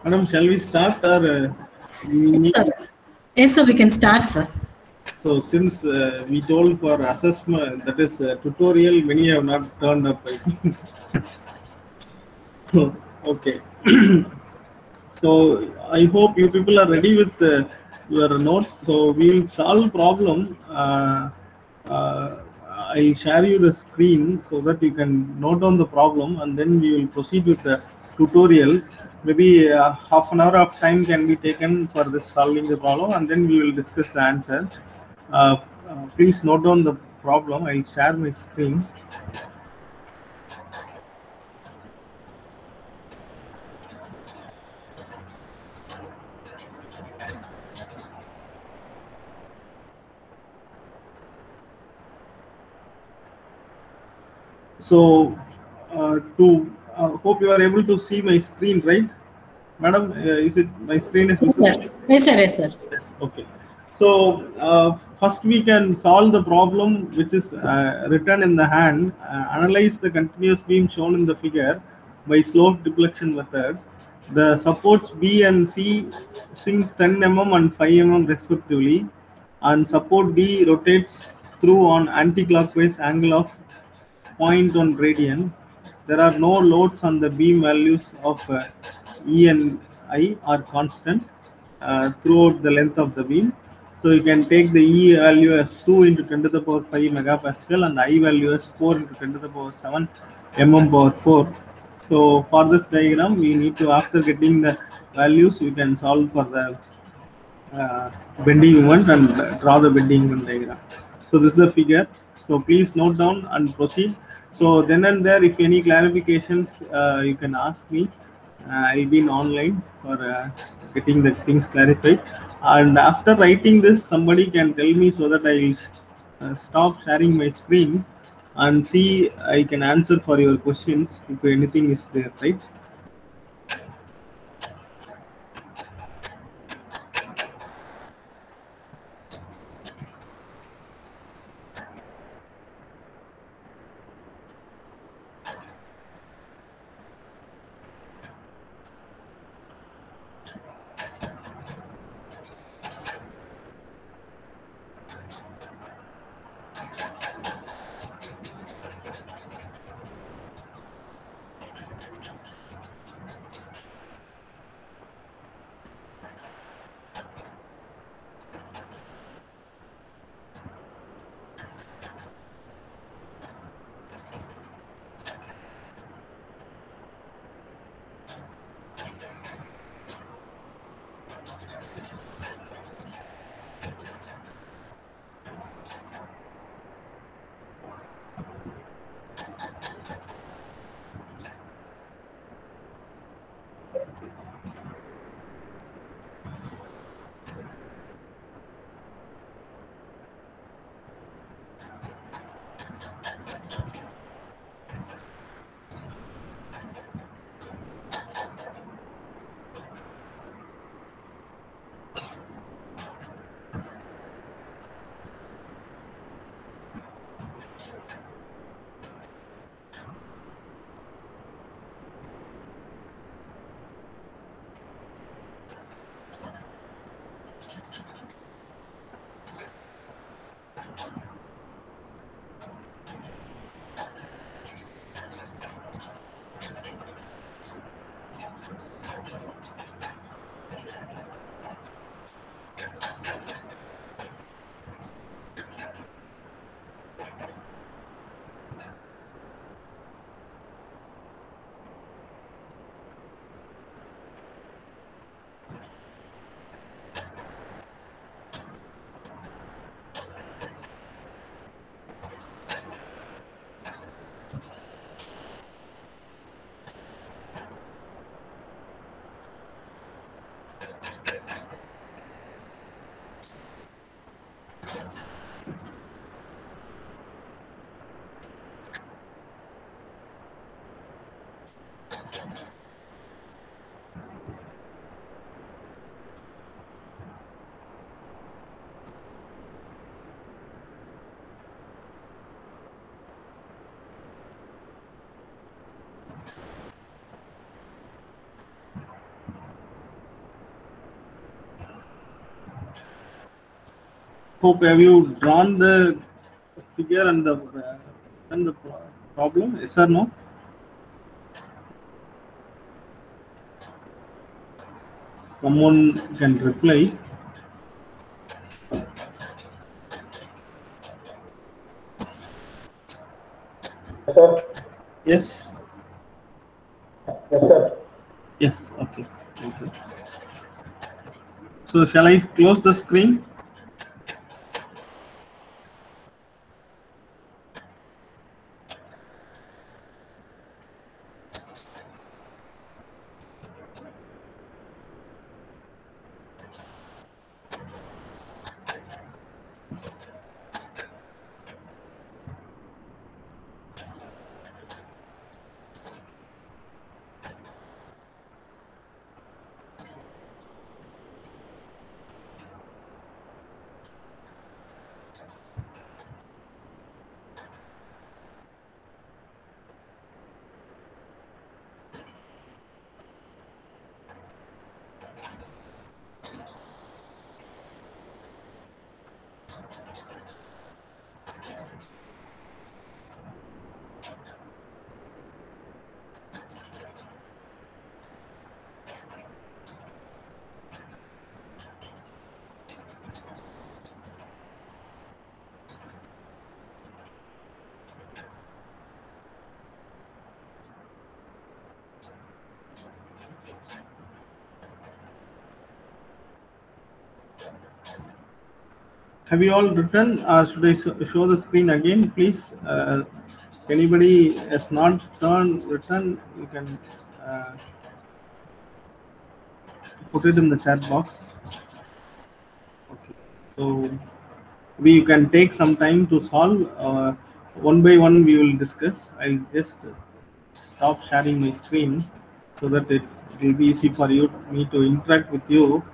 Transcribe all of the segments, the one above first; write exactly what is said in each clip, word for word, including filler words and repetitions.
Madam, shall we start or uh, we Yes, need? sir. Yes, sir. We can start, sir. So since uh, we told for assessment, that is uh, tutorial, many have not turned up. I think. Okay. So I hope you people are ready with uh, your notes. So we will solve problem. Uh, uh, I'll share you the screen so that you can note down the problem, and then we will proceed with the tutorial. Maybe uh, half an hour of time can be taken for this solving the problem, and then we will discuss the answer. Uh, uh, please note down the problem. I'll share my screen. So, uh, to uh, hope you are able to see my screen, right, madam? Uh, is it my screen is Yes, visible? sir. Yes, sir. Yes, sir. Yes. Okay. So uh, first we can solve the problem which is uh, written in the hand. Uh, analyze the continuous beam shown in the figure by slope deflection method. The supports B and C sink ten millimeters and five millimeters respectively, and support D rotates through on anti-clockwise angle of zero point one radian. There are no loads on the beam. Values of uh, E and I are constant uh, throughout the length of the beam. So you can take the E value as two into ten to the power five megapascal and I value as four into ten to the power seven mm power four. So for this diagram, we need to, after getting the values, you can solve for the uh, bending moment and uh, draw the bending moment diagram. So this is the figure. So please note down and proceed. So then and there, if any clarifications, uh, you can ask me. Uh, I'll be in online for uh, getting the things clarified. And after writing this, somebody can tell me so that I'll uh, stop sharing my screen and see I can answer for your questions if anything is there, right? Hope have you drawn the figure and the uh, and the pro- problem? Yes or no? Someone can reply. Sir. Yes. Yes, sir. Yes. Okay. Thank you. So shall I close the screen? Have you all written, or should I so- show the screen again, please? Uh, if anybody has not turned written, you can uh, put it in the chat box. Okay. So we you can take some time to solve. Uh, one by one, we will discuss. I'll just stop sharing my screen so that it will be easy for you me to interact with you.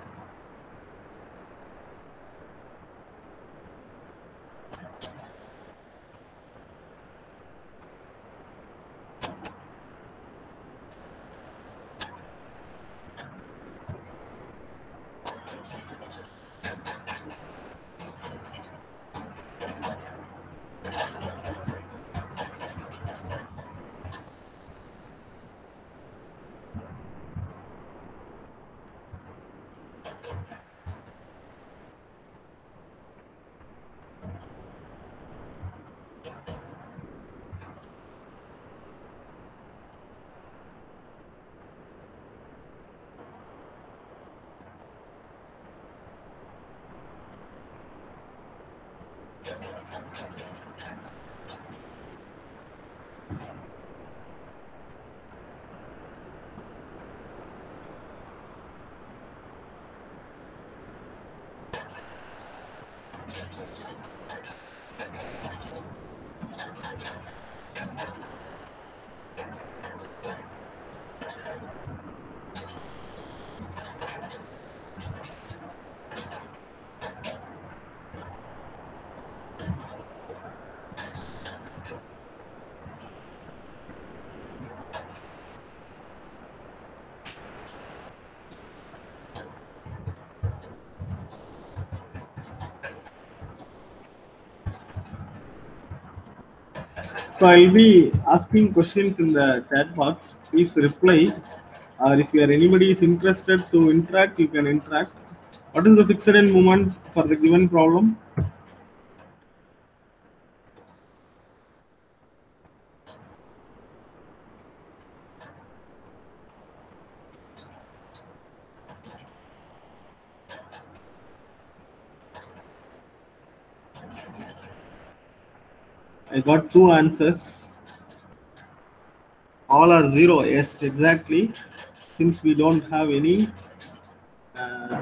So I'll be asking questions in the chat box. Please reply. Or if you are anybody is interested to interact, you can interact. What is the fixed end moment for the given problem? I got two answers. All are zero. Yes, exactly. Since we don't have any uh,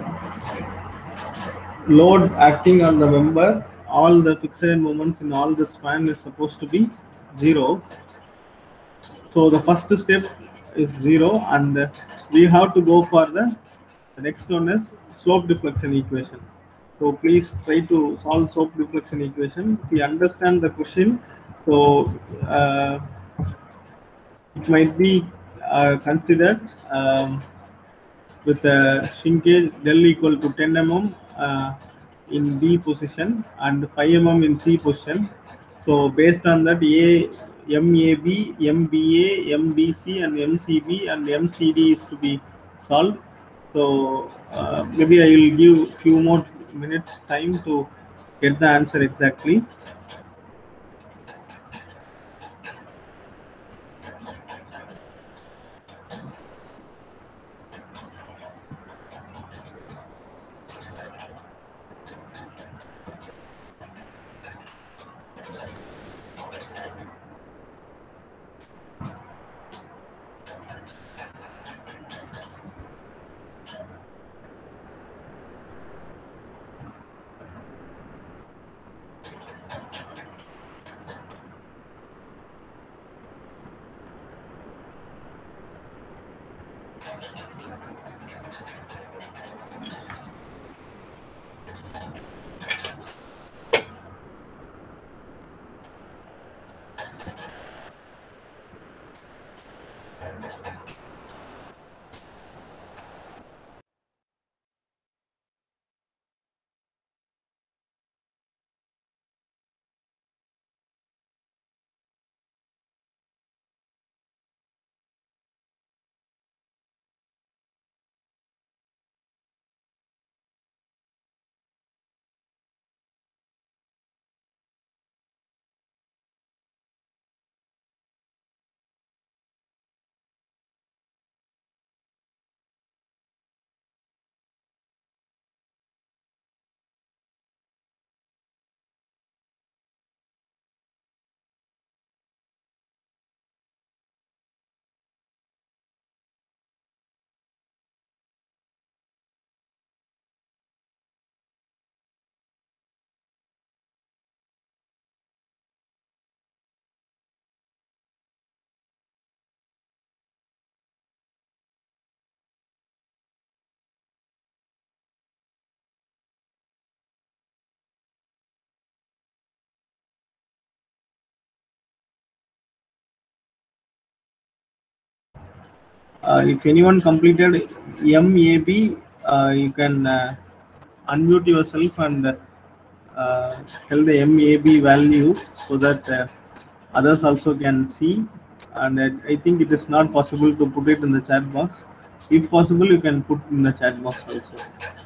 load acting on the member, all the fixed end moments in all the span is supposed to be zero. So the first step is zero, and uh, we have to go for the, the next one is slope deflection equation. So please try to solve slope deflection equation. See, understand the question. So uh, it might be uh, considered um, with a shrinkage del equal to ten millimeters. Uh, in B position and five millimeters in C position. So based on that, A, M A B, M B A, M B C, and M C B and M C D is to be solved. So uh, maybe I will give few more minutes time to get the answer exactly. Uh, if anyone completed M A B, uh, you can uh, unmute yourself and uh, tell the M A B value so that uh, others also can see. And uh, I think it is not possible to put it in the chat box. If possible, you can put in the chat box also.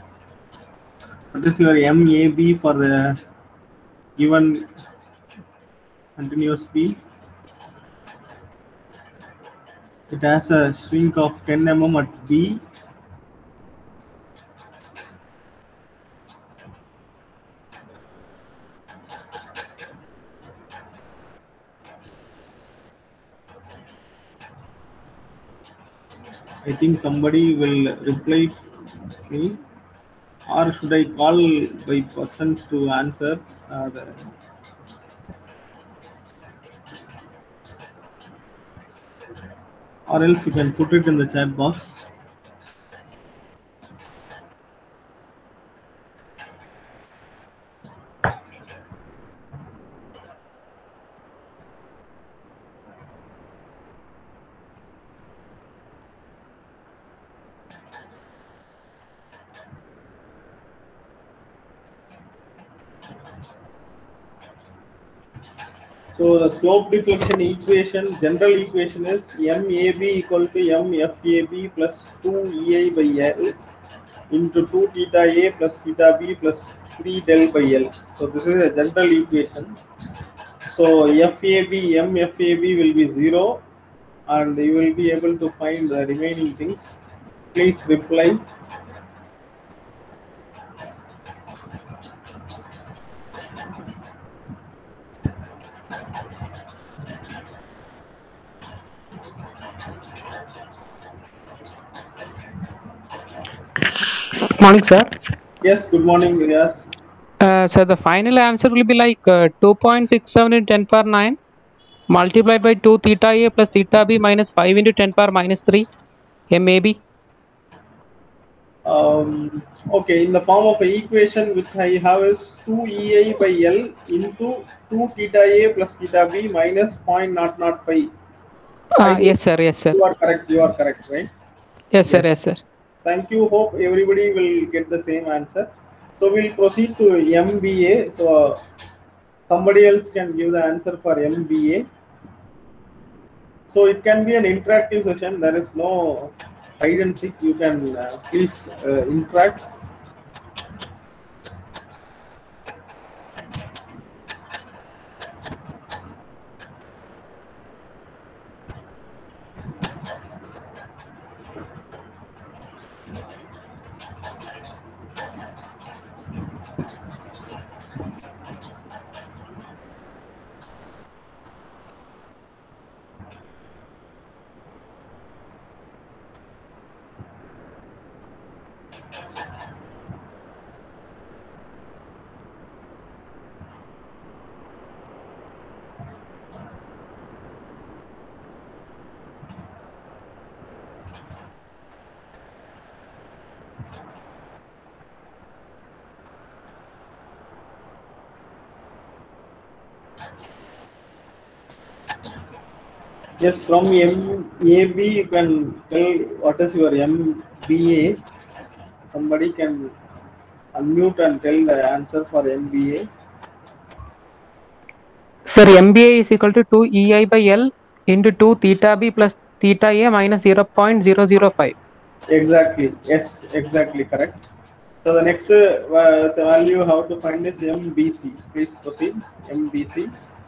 What is your M A B for the given continuous B? It has a shrink of ten millimeters at B. I think somebody will reply me, or should I call by persons to answer? Uh, the, or else you can put it in the chat box. So the slope deflection equation, general equation is M A B equal to M F A B plus two E I by L into two theta A plus theta B plus three del by L. So this is a general equation. So F A B, M F A B will be zero and you will be able to find the remaining things. Please reply. Good morning, sir. Yes, good morning, Riaz. Uh, so the final answer will be like uh, two point six seven into ten power nine multiplied by two theta A plus theta B minus five into ten power minus three M A B. Um, okay, in the form of an equation which I have is two E I by L into two theta A plus theta B minus zero point zero zero five. Ah, yes, sir. Yes, sir. You are correct. You are correct, right? Yes, sir. Yes, sir. Thank you. Hope everybody will get the same answer. So we'll proceed to M B A. So somebody else can give the answer for M B A. So it can be an interactive session. There is no hide and seek. You can uh, please uh, interact. Yes, from M A B you can tell what is your M B A. Somebody can unmute and tell the answer for M B A. Sir, M B A is equal to two E I by L into two theta B plus theta A minus zero point zero zero five. Exactly. Yes, exactly correct. So the next uh, the value how to find is M B C. Please proceed. M B C.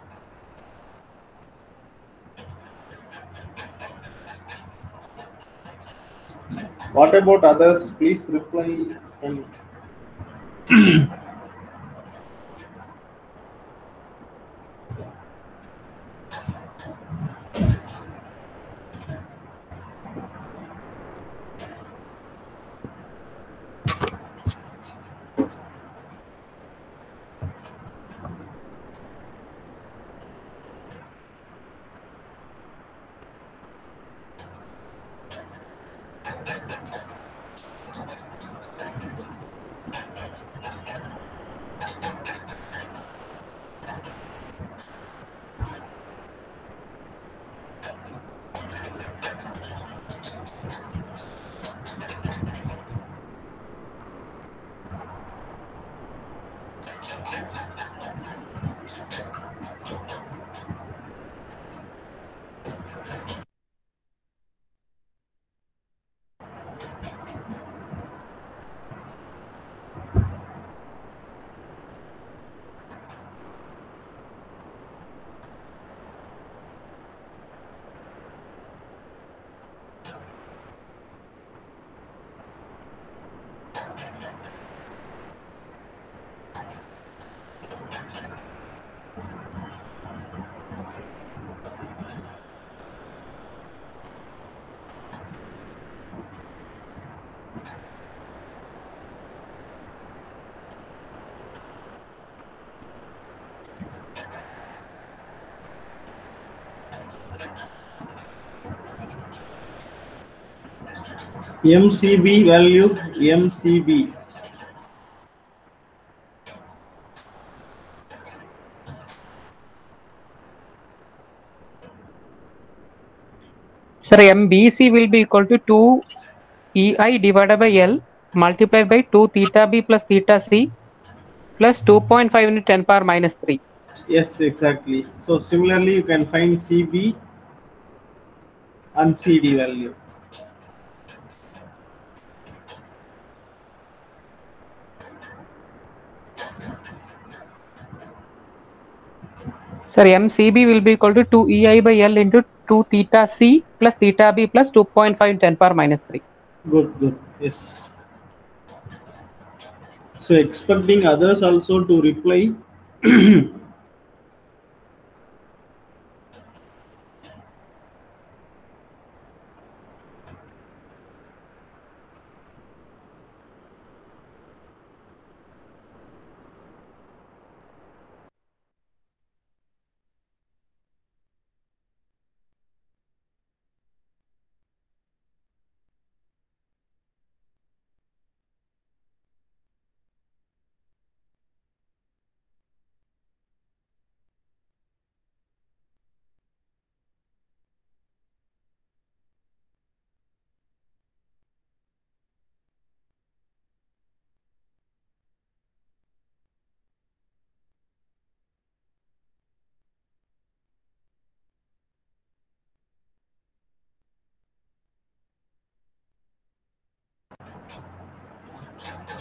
What about others? Please reply. And M C B value M C B. Sir, M B C will be equal to two E I divided by L multiplied by two theta B plus theta C plus two point five into ten power minus three. Yes, exactly. So similarly, you can find C B and C D value. Sir, M C B will be equal to two E I by L into two theta C plus theta B plus two point five ten power minus three. Good, good. Yes. So expecting others also to reply.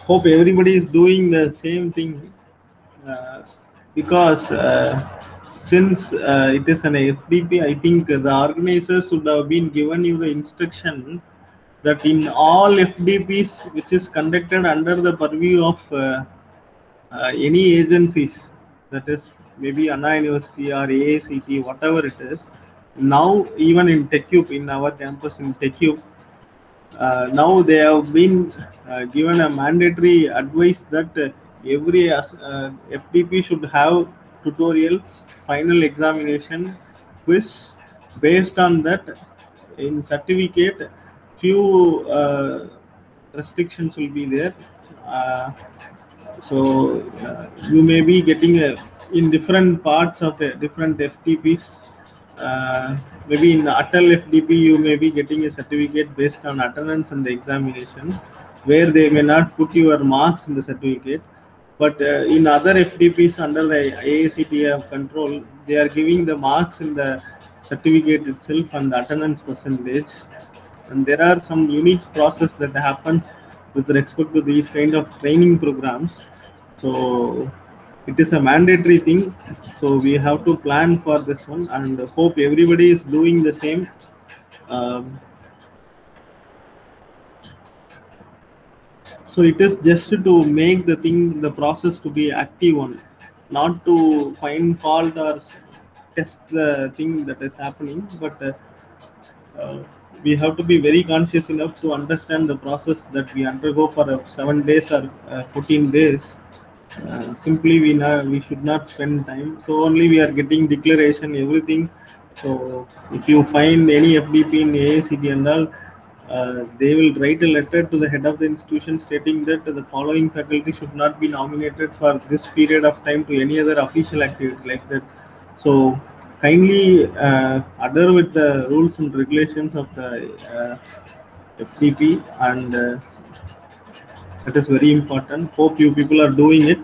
hope everybody is doing the same thing, uh, because uh, since uh, it is an F D P, I think the organizers should have been given you the instruction that in all F D Ps which is conducted under the purview of uh, uh, any agencies, that is maybe Anna University or A A C T, whatever it is, now even in TechUp, in our campus in TechUp, uh, now they have been uh, given a mandatory advice that uh, every uh, F D P should have tutorials, final examination, quiz. Based on that, in certificate, few uh, restrictions will be there. Uh, so uh, you may be getting a, in different parts of a different F T Ps. Uh, maybe in Atal F D P, you may be getting a certificate based on attendance and the examination, where they may not put your marks in the certificate. But uh, in other F D Ps under the A A C T F control, they are giving the marks in the certificate itself and the attendance percentage. And there are some unique process that happens with respect to these kind of training programs. So it is a mandatory thing, so we have to plan for this one, and hope everybody is doing the same. Um, so it is just to make the thing, the process to be active one, not to find fault or test the thing that is happening, but uh, uh, we have to be very conscious enough to understand the process that we undergo for uh, seven days or uh, fourteen days. Uh, simply we not, we should not spend time, so only we are getting declaration everything. So if you find any F D P in A A C T and all, uh, they will write a letter to the head of the institution stating that the following faculty should not be nominated for this period of time to any other official activity like that. So kindly uh, adhere with the rules and regulations of the uh, F D P, and uh, that is very important. Hope you people are doing it.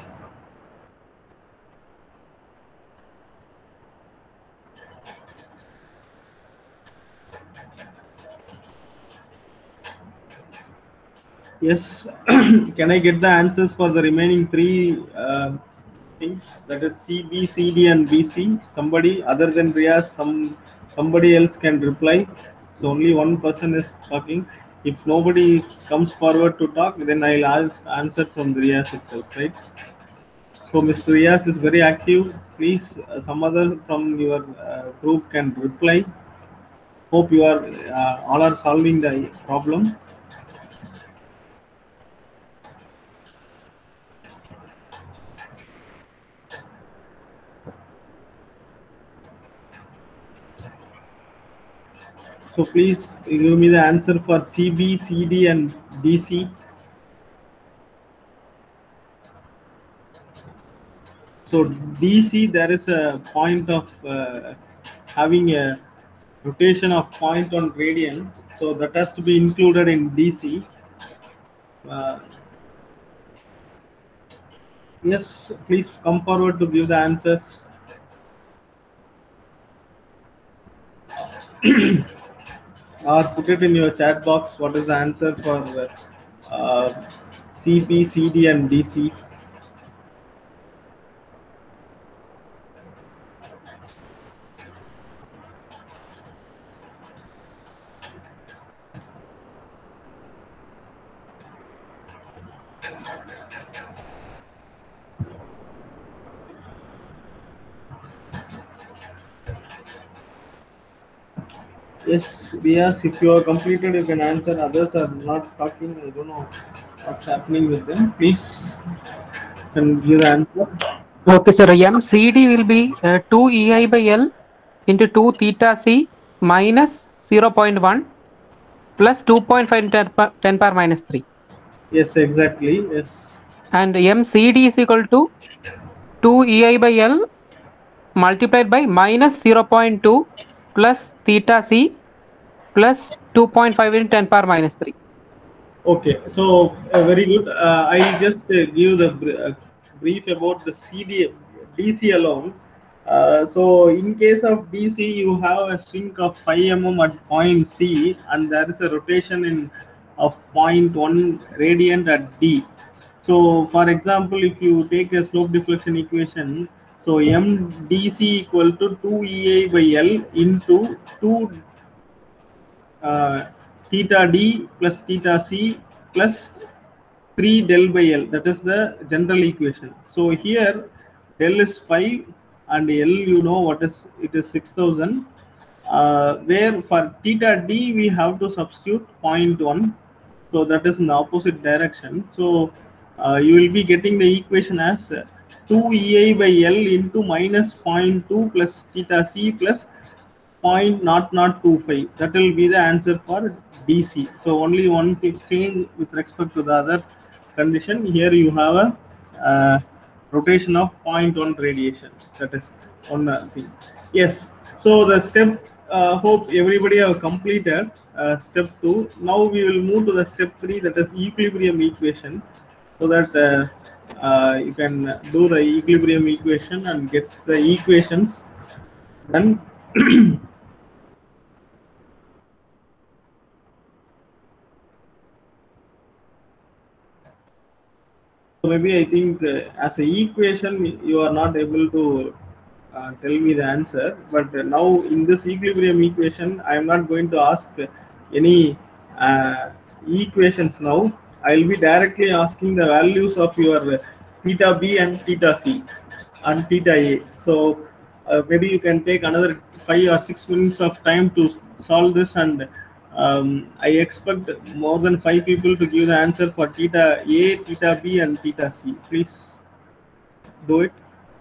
Yes, can I get the answers for the remaining three uh, things? That is C, B, C, D, and B, C. Somebody other than Riyaz, some somebody else can reply. So only one person is talking. If nobody comes forward to talk, then I'll ask answer from the Riyaz itself, right? So Mister Riyaz is very active. Please, uh, some other from your uh, group can reply. Hope you are uh, all are solving the problem. So please give me the answer for C B, C D, and D C. So D C, there is a point of uh, having a rotation of point on gradient. So that has to be included in D C. Uh, yes, please come forward to give the answers. Or put it in your chat box. What is the answer for uh, C P, C D, and D C? Yes, Riaz, if you are completed, you can answer. Others are not talking. I don't know what's happening with them. Please, can give the answer. Okay, sir. M C D will be uh, two E I by L into two theta C minus zero point one plus two point five ten, ten power minus three. Yes, exactly. Yes. And M C D is equal to two E I by L multiplied by minus zero point two plus theta C plus two point five into ten power minus three. Okay, so uh, very good. Uh, I'll just uh, give the br uh, brief about the C D, D C alone. Uh, so in case of D C, you have a shrink of five millimeters at point C, and there is a rotation in of zero point one radian at D. So for example, if you take a slope deflection equation, so M D C equal to two E I by L into two uh, theta D plus theta C plus three del by L. That is the general equation. So here del is five and L, you know what is, it is six thousand. Uh, where for theta D we have to substitute zero point one, so that is in the opposite direction. So uh, you will be getting the equation as uh, two E I by L into minus zero point two plus theta C plus zero point zero zero two five. That will be the answer for D C. So only one thing change with respect to the other condition. Here you have a uh, rotation of zero point one radiation. That is one uh, thing. Yes. So the step, uh, hope everybody have completed uh, step two. Now we will move to the step three, that is equilibrium equation, so that uh, uh, you can do the equilibrium equation and get the equations done. Maybe I think uh, as a equation you are not able to uh, tell me the answer, but uh, now in this equilibrium equation I am not going to ask any uh, equations now. I will be directly asking the values of your theta B and theta C and theta A. So uh, maybe you can take another five or six minutes of time to solve this, and um, I expect more than five people to give the answer for theta A, theta B, and theta C. Please do it.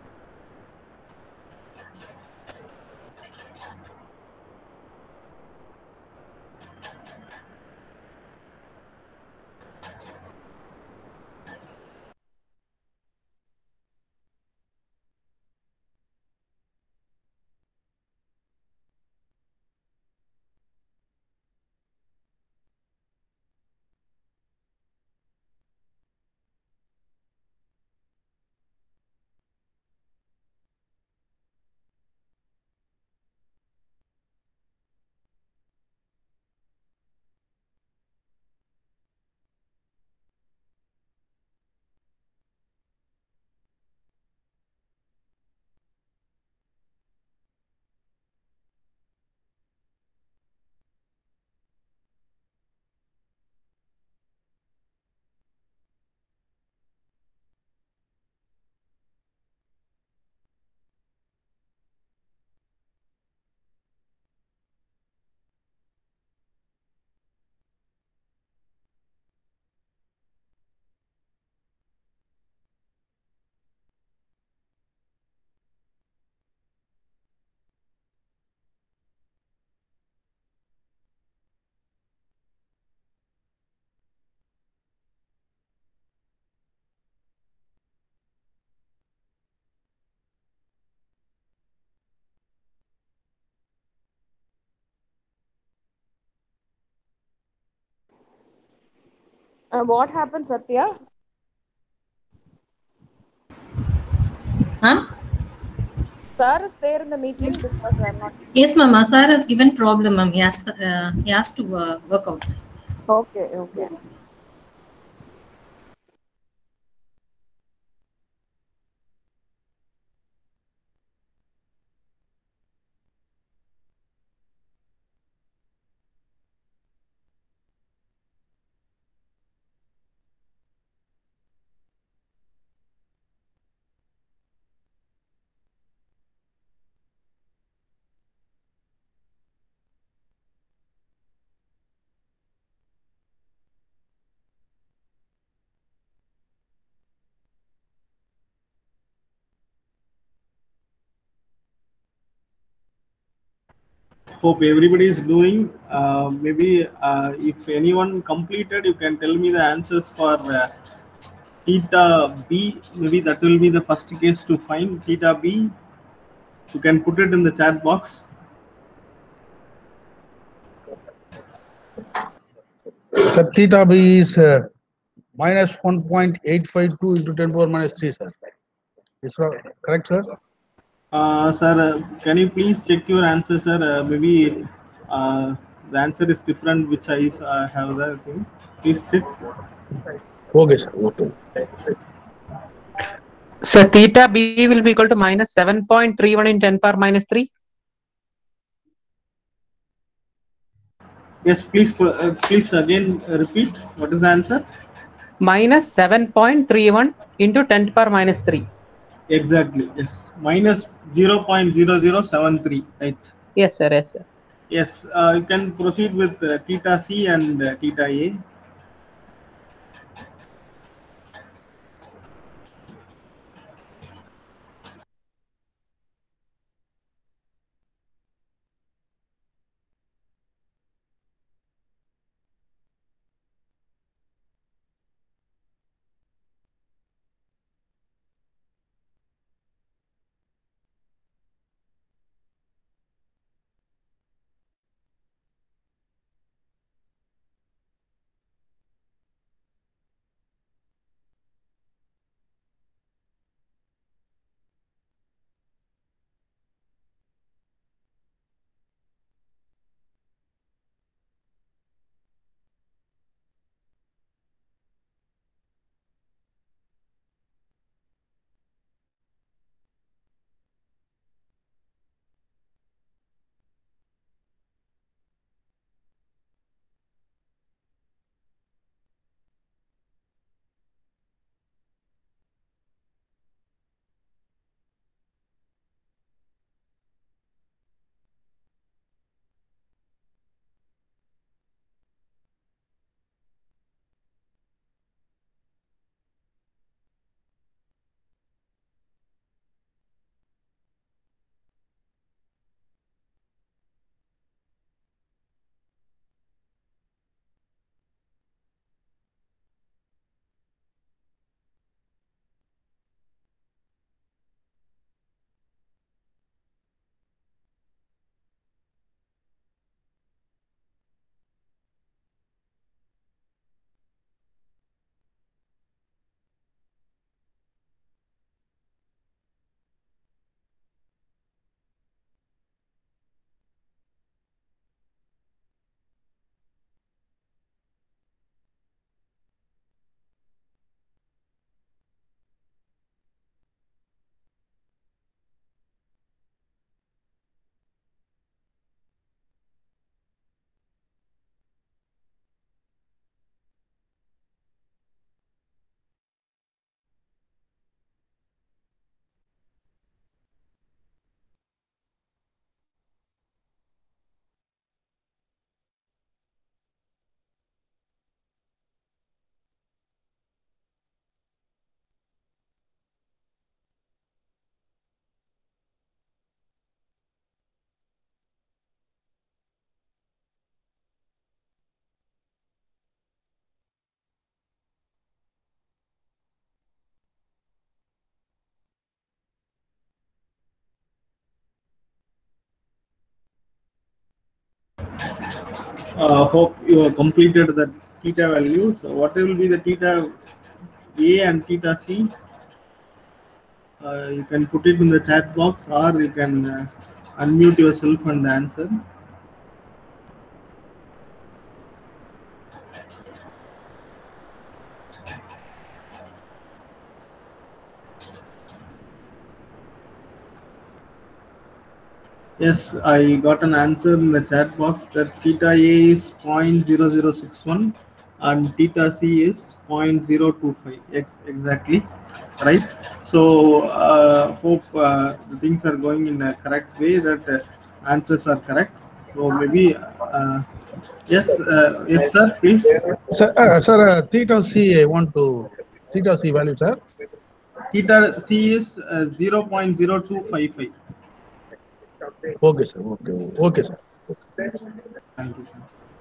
Uh, what happened, Satya? Huh? Sir is there in the meeting because I'm not. Yes, ma'am. Sir has given problem, ma'am. He has, uh, he has to uh, work out. Okay, okay. Hope everybody is doing. Uh, maybe uh, if anyone completed, you can tell me the answers for uh, theta B. Maybe that will be the first case to find theta B. You can put it in the chat box. Sir, theta B is uh, minus one point eight five two into ten power minus three, sir. Is that correct, sir? Uh, sir, uh, can you please check your answer, sir? Uh, maybe uh, the answer is different, which I uh, have the thing. Please check. Okay, sir. Okay. So theta B will be equal to minus seven point three one in ten power minus three. Yes, please, uh, please again repeat. What is the answer? Minus seven point three one into ten power minus three. Exactly. Yes, minus zero point zero zero seven three. Right. Yes, sir. Yes, sir. Yes, uh, you can proceed with uh, theta C and uh, theta A. Uh, hope you have completed the theta value. So what will be the theta A and theta C? Uh, you can put it in the chat box, or you can uh, unmute yourself and answer. Yes, I got an answer in the chat box that theta A is zero point zero zero six one and theta C is zero point zero two five. Ex exactly, right? So uh, hope uh, the things are going in a correct way, that uh, answers are correct. So maybe, uh, yes, uh, yes, sir, please. Sir, uh, sir, uh, theta C, I want to, theta C value, sir. Theta C is uh, zero point zero two five five. Okay, sir. Okay, okay, sir. Thank you, sir.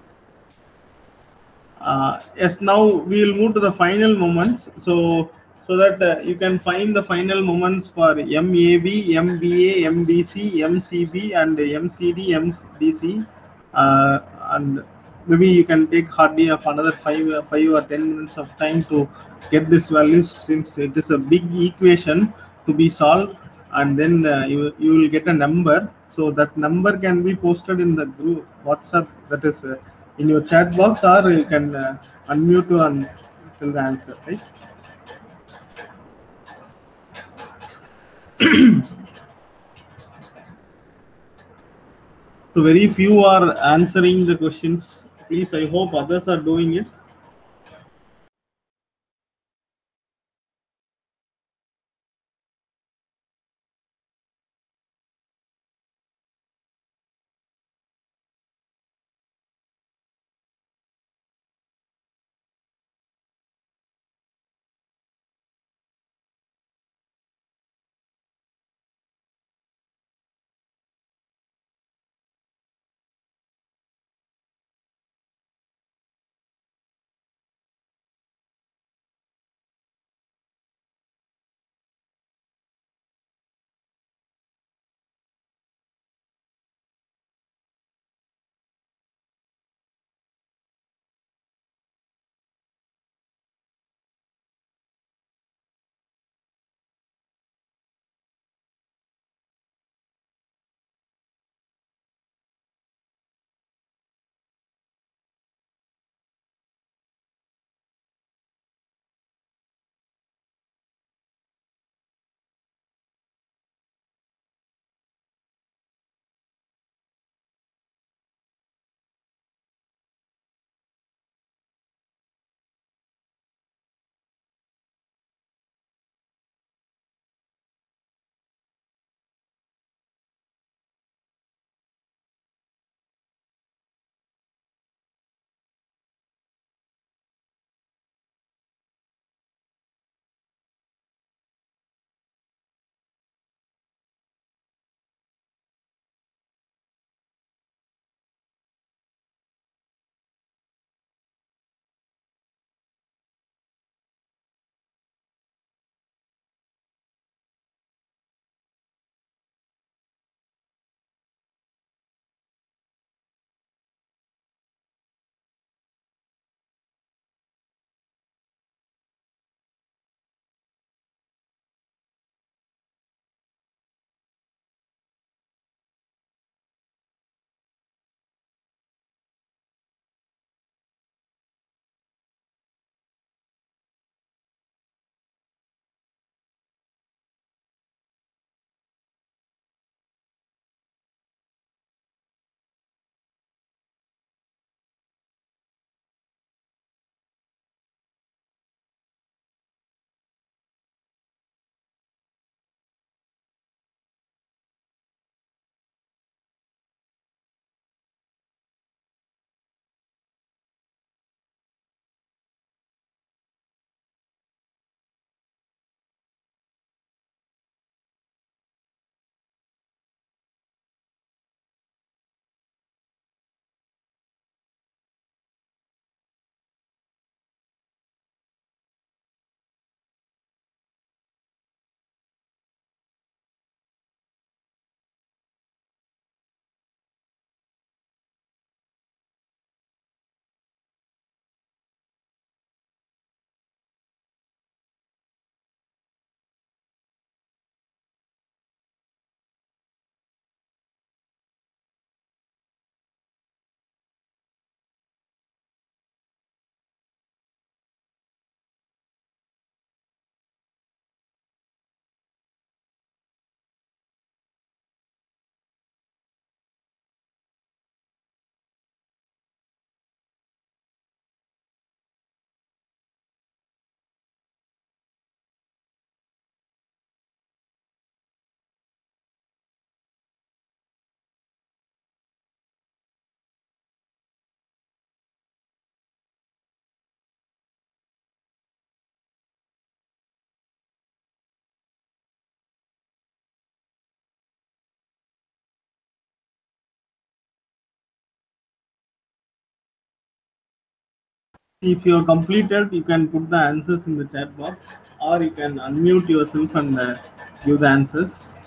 Uh, yes, now we will move to the final moments. So, so that uh, you can find the final moments for M A B, M B A, M B C, M C B, and M C D, M D C. Uh, and maybe you can take hardly of another five, uh, five or ten minutes of time to get this values, since it is a big equation to be solved, and then uh, you you will get a number. So that number can be posted in the group WhatsApp, that is uh, in your chat box, or you can uh, unmute and till the answer, right? So very few are answering the questions. Please, I hope others are doing it. If you are completed, you can put the answers in the chat box, or you can unmute yourself and uh, give the answers.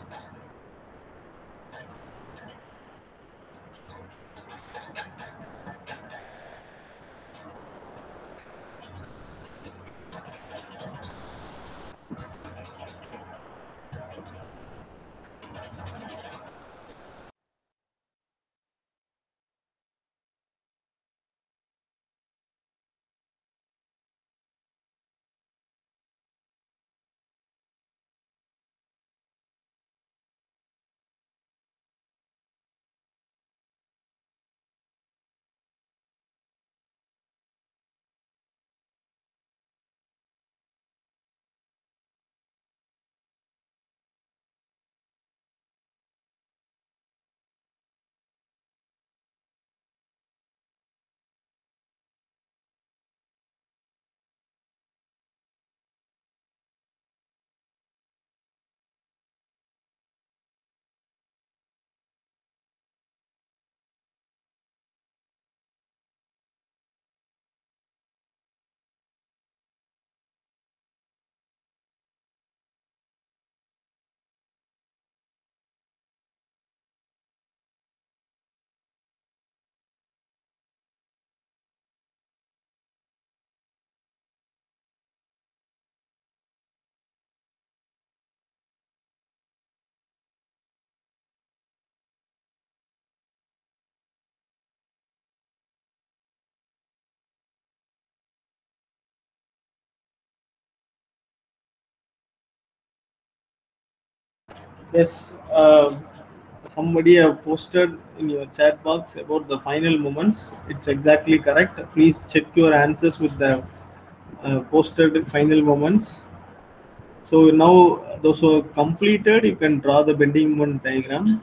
Yes, uh, somebody have posted in your chat box about the final moments. It's exactly correct. Please check your answers with the uh, posted final moments. So now those who are completed, you can draw the bending moment diagram.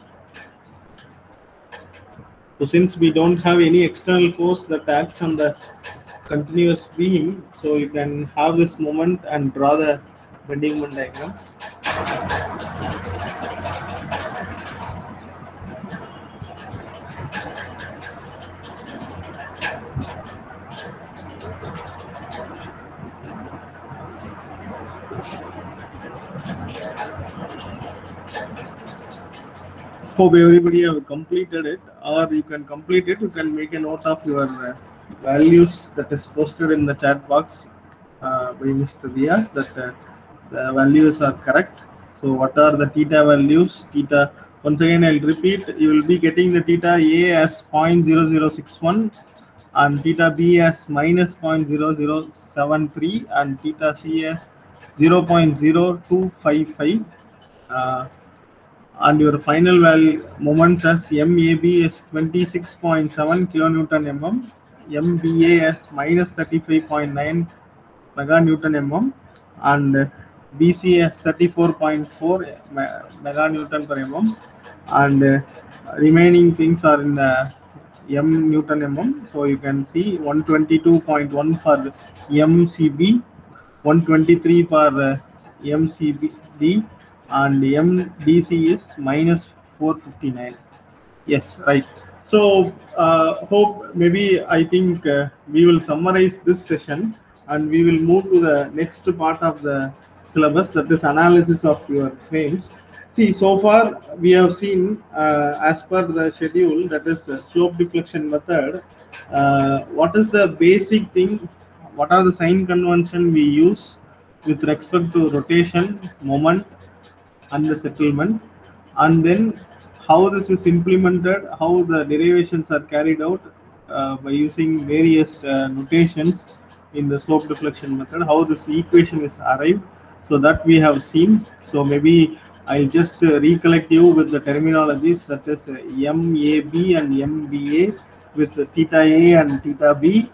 So since we don't have any external force that acts on the continuous beam, so you can have this moment and draw the bending moment diagram. Hope everybody have completed it, or you can complete it. You can make a note of your uh, values that is posted in the chat box uh, by Mister Diaz, that uh, the values are correct. So what are the theta values? Theta, once again I'll repeat, you will be getting the theta A as zero point zero zero six one and theta B as minus zero point zero zero seven three and theta C as zero point zero two five five. Uh, and your final value moments as M A B is twenty-six point seven kilonewton mm, M B A as minus thirty-five point nine meganewton mm, and B C as thirty-four point four meganewton per mm, and uh, remaining things are in uh, M Newton mm. So you can see one twenty-two point one for M C B, one twenty-three for uh, M C B, and M D C is minus four fifty-nine. Yes, right. So uh, hope maybe I think uh, we will summarize this session and we will move to the next part of the syllabus, that is analysis of your frames. See, so far we have seen uh, as per the schedule, that is uh, slope deflection method, uh, what is the basic thing, what are the sign convention we use with respect to rotation, moment, and the settlement, and then how this is implemented, how the derivations are carried out uh, by using various uh, notations in the slope deflection method, how this equation is arrived. So that we have seen. So maybe I'll just uh, recollect you with the terminologies, that is uh, M A B and M B A with uh, theta A and theta B.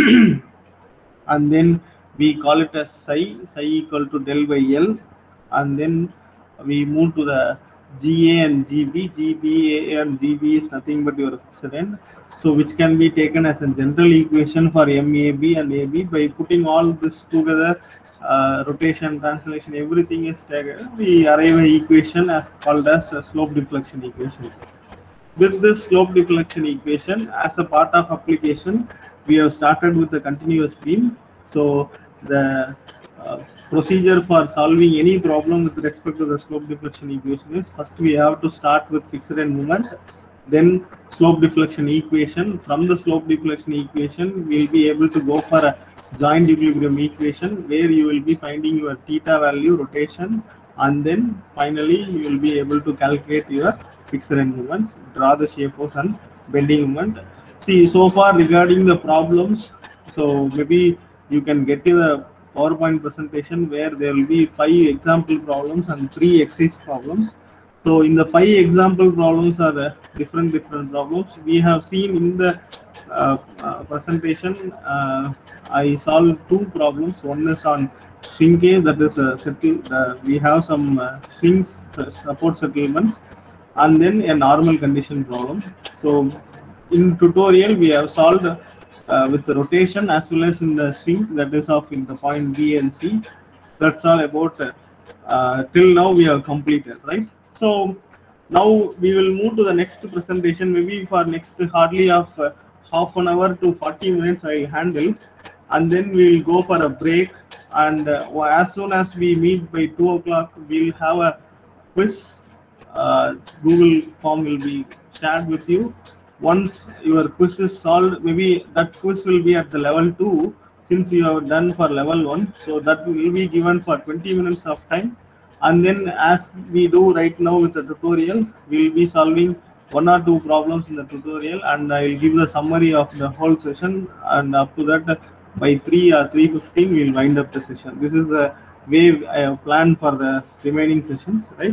And then we call it as psi, psi equal to del by L, and then we move to the G A and G B. G B A and G B is nothing but your fixed end, so which can be taken as a general equation for M A B and A B. By putting all this together, uh, rotation, translation, everything is taken, we arrive an equation as called as a slope deflection equation. With this slope deflection equation, as a part of application, we have started with the continuous beam. So the uh, procedure for solving any problem with respect to the slope deflection equation is, first we have to start with fixed end moment, then slope deflection equation. From the slope deflection equation, we will be able to go for a joint equilibrium equation where you will be finding your theta value, rotation, and then finally you will be able to calculate your fixed end moments, draw the shear force and bending moment. See, so far regarding the problems, so maybe you can get to the PowerPoint presentation where there will be five example problems and three exercise problems. So in the five example problems are uh, different different problems. We have seen in the uh, uh, presentation, uh, I solved two problems. One is on shrinkage, that is uh, settle, uh, we have some uh, shrinks uh, support settlements, and then a normal condition problem. So in tutorial we have solved uh, with the rotation as well as in the shrink, that is of in the point B and C. That's all about uh, uh, till now we have completed, right? So now we will move to the next presentation. Maybe for next hardly of uh, half an hour to forty minutes I will handle, and then we will go for a break, and uh, as soon as we meet by two o'clock we will have a quiz. Uh, Google form will be shared with you. Once your quiz is solved, maybe that quiz will be at the level two, since you have done for level one, so that will be given for twenty minutes of time. And then as we do right now with the tutorial, we will be solving one or two problems in the tutorial, and I will give the summary of the whole session, and up to that by three or three fifteen we will wind up the session. This is the way I have planned for the remaining sessions, right?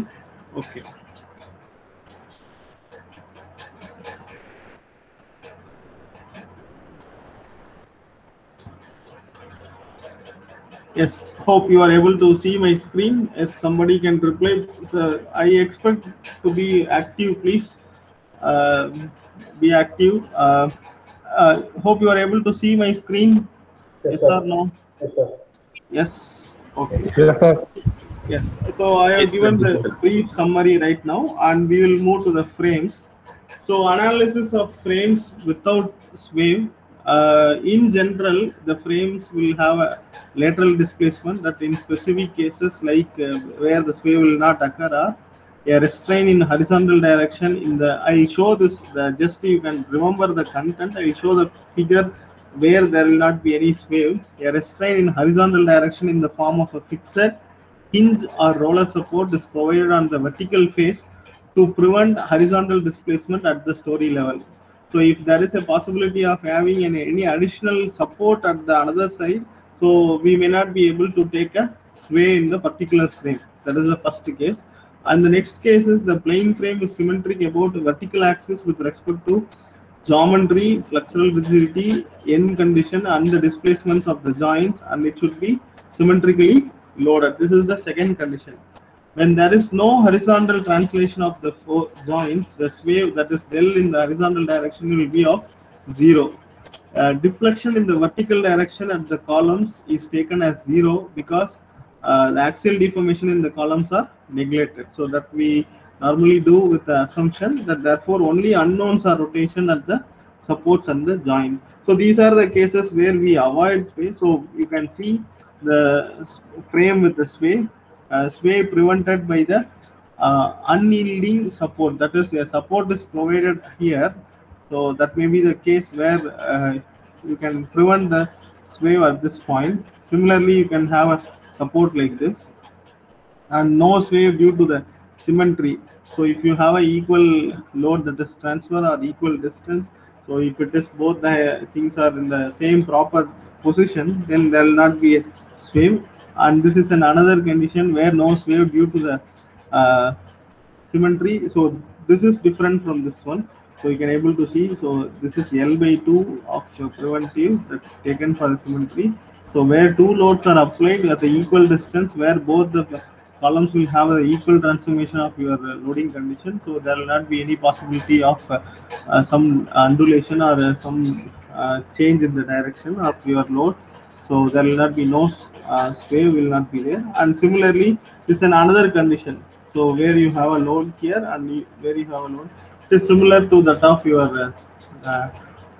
Okay. Yes, hope you are able to see my screen. Yes, somebody can reply. So I expect to be active, please. Uh, be active. Uh, uh, hope you are able to see my screen. Yes, Yes sir. or no? Yes, sir. Yes. Okay. Yes, sir. Yes. So I have Yes, given sir. the brief summary right now, and we will move to the frames. So analysis of frames without sway. Uh, in general, the frames will have a lateral displacement that in specific cases like uh, where the sway will not occur are a restraint in horizontal direction. In the I show this the just you can remember the content. I show the figure where there will not be any sway. A restraint in horizontal direction in the form of a fixed hinge or roller support is provided on the vertical face to prevent horizontal displacement at the story level. So if there is a possibility of having any, any additional support at the other side, so we may not be able to take a sway in the particular frame. That is the first case. And the next case is the plane frame is symmetric about the vertical axis with respect to geometry, flexural rigidity, end condition, and the displacements of the joints, and it should be symmetrically loaded. This is the second condition. When there is no horizontal translation of the four joints, the sway that is del in the horizontal direction will be of zero. Uh, deflection in the vertical direction at the columns is taken as zero because uh, the axial deformation in the columns are neglected. So that we normally do with the assumption that therefore only unknowns are rotation at the supports and the joint. So these are the cases where we avoid sway. So you can see the frame with the sway, uh, sway prevented by the uh, unyielding support. That is, a support is provided here. So that may be the case where uh, you can prevent the sway at this point. Similarly, you can have a support like this and no sway due to the symmetry. So if you have a equal load that is transfer or equal distance, so if it is both the things are in the same proper position, then there will not be a sway. And this is an another condition where no sway due to the uh, symmetry. So this is different from this one. So you can able to see. So this is L by two of preventive that taken for the symmetry. So where two loads are applied at the equal distance, where both the columns will have the equal transformation of your uh, loading condition. So there will not be any possibility of uh, uh, some undulation or uh, some uh, change in the direction of your load. So there will not be no uh, sway will not be there. And similarly, this is an another condition. So where you have a load here and you, where you have a load, it is similar to that of your uh, uh,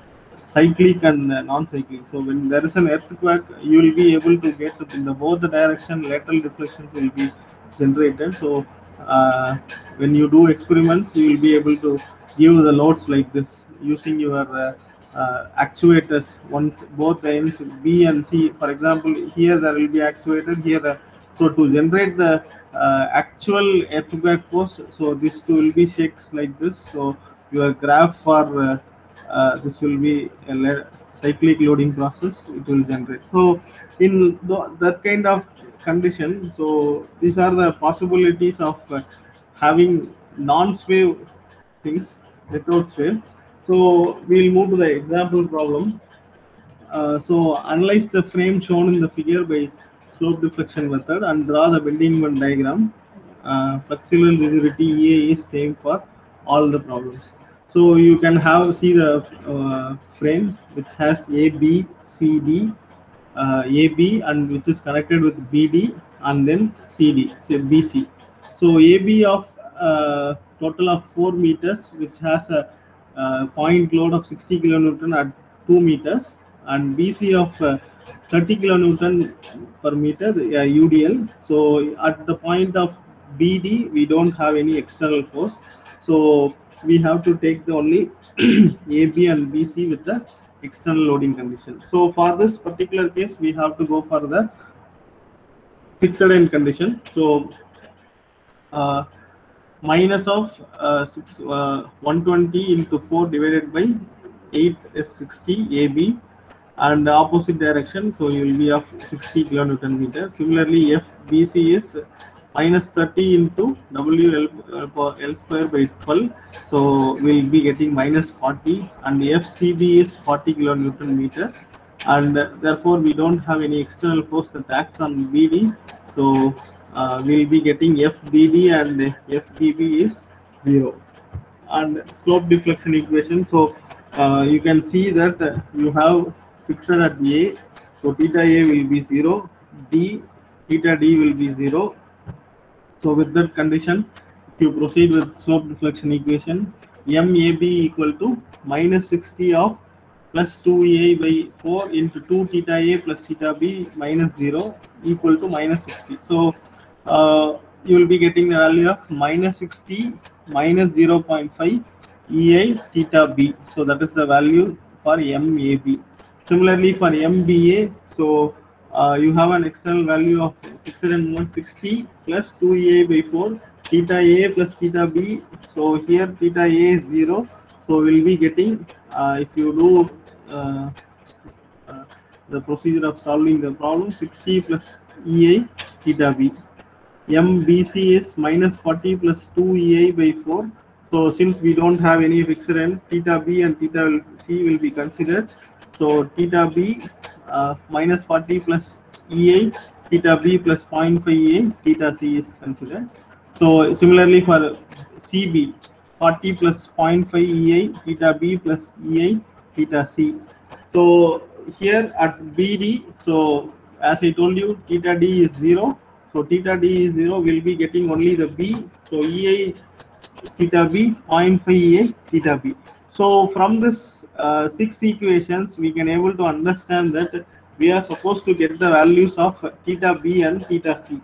cyclic and uh, non-cyclic. So when there is an earthquake, you will be able to get in the both the direction lateral deflections will be generated. So uh, when you do experiments, you will be able to give the loads like this using your uh, uh, actuators. Once both the ends B and C, for example, here there will be actuated here. The, so to generate the uh, actual earthquake force, so this two will be shakes like this. So your graph for uh, uh, this will be a cyclic loading process. It will generate. So in the, that kind of condition, so these are the possibilities of uh, having non-sway things without sway. So we'll move to the example problem. Uh, so analyze the frame shown in the figure by slope deflection method and draw the bending moment diagram. Uh, flexural rigidity A is same for all the problems. So you can have see the uh, frame which has A, B, C, D, uh, A, B, and which is connected with B, D, and then C, D, so B, C. So A, B of uh, total of four meters, which has a uh, point load of sixty kilonewton at two meters, and B C of uh, thirty kilonewton per meter, uh, U D L. So at the point of B D, we don't have any external force. So we have to take the only A, B, and B, C with the external loading condition. So for this particular case, we have to go for the fixed end condition. So uh, minus of uh, six, uh, one twenty into four divided by eight is sixty A B, and the opposite direction, so you will be of sixty kilonewton meter. Similarly, F B C is minus thirty into W L, uh, L square by twelve. So we'll be getting minus forty, and the F C B is forty kilonewton meter, and uh, therefore we don't have any external force that acts on B D. So uh, we'll be getting F B D, and F B B is zero. And slope deflection equation. So uh, you can see that uh, you have fixed at A, so theta A will be zero, D, theta D will be zero. So with that condition, if you proceed with slope deflection equation, M A B equal to minus sixty of plus two A by four into two theta A plus theta B minus zero equal to minus sixty. So uh, you will be getting the value of minus sixty minus zero point five E I theta B. So that is the value for M A B. Similarly for M B A, so uh, you have an external value of fixed and one sixty plus two E I by four theta A plus theta B. So here theta A is zero. So we'll be getting, uh, if you do uh, uh, the procedure of solving the problem, sixty plus E I theta B. M B C is minus forty plus two E I by four. So since we don't have any fixed end, theta B and theta C will be considered. So theta B uh, minus forty plus E I, theta B plus zero point five E I, theta C is considered. So similarly for C B, forty plus zero point five E I, theta B plus E I, theta C. So here at B D, so as I told you, theta D is zero. So theta D is zero, we'll be getting only the B. So E I theta B, zero point five E I theta B. So from this uh, six equations, we can able to understand that we are supposed to get the values of theta B and theta C.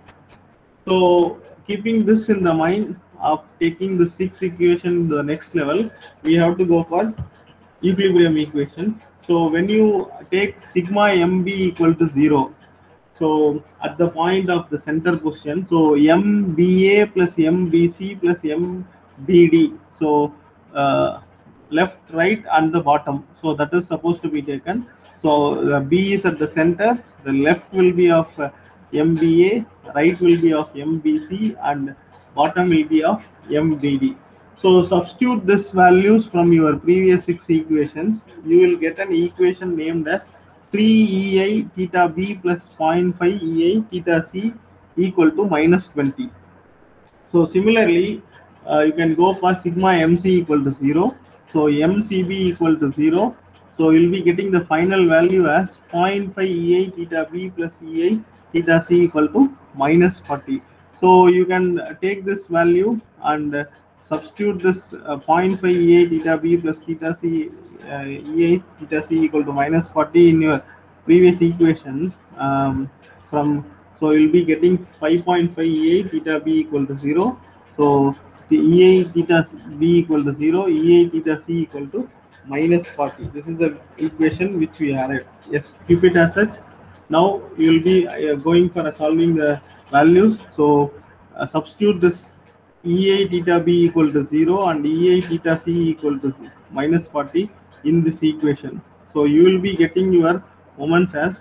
So keeping this in the mind of taking the six equation to the next level, we have to go for equilibrium equations. So when you take sigma M B equal to zero, so at the point of the center position, so M B A plus M B C plus M B D, so uh, left, right, and the bottom, so that is supposed to be taken. So the B is at the center, the left will be of uh, M B A, right will be of M B C, and bottom will be of M B D. So substitute these values from your previous six equations, you will get an equation named as three E I theta B plus zero point five E I theta C equal to minus twenty. So similarly, uh, you can go for sigma M C equal to zero. So M C B equal to zero. So you'll be getting the final value as zero point five E I theta B plus E I theta C equal to minus forty. So you can take this value and uh, substitute this uh, zero point five E I theta B plus theta C uh, E I theta C equal to minus forty in your previous equation um, from, so you'll be getting five point five E I theta B equal to zero. So the E I theta B equal to zero, E I theta C equal to minus forty. This is the equation which we arrived. Yes, keep it as such. Now you will be uh, going for uh, solving the values. So uh, substitute this E I theta B equal to zero and E I theta C equal to minus forty in this equation. So you will be getting your moments as